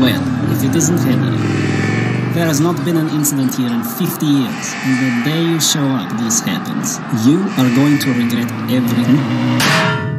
Well, if it isn't Henry. There has not been an incident here in 50 years, and the day you show up, this happens. You are going to regret everything.